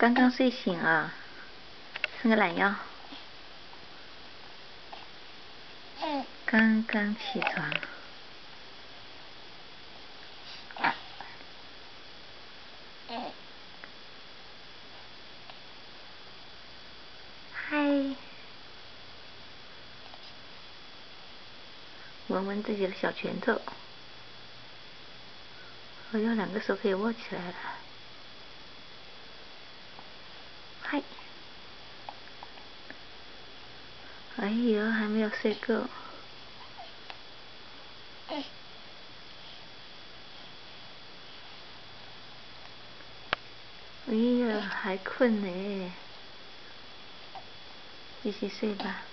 刚刚睡醒啊，伸个懒腰。刚刚起床。嗨。闻闻自己的小拳头。我有2个手可以握起来了。嗨。哎呦，还没有睡够。哎呀，还困呢，继续睡吧。